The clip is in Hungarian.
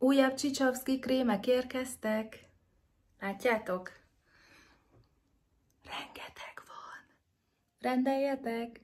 Újabb Csicsovszki krémek érkeztek. Látjátok? Rengeteg van. Rendeljetek!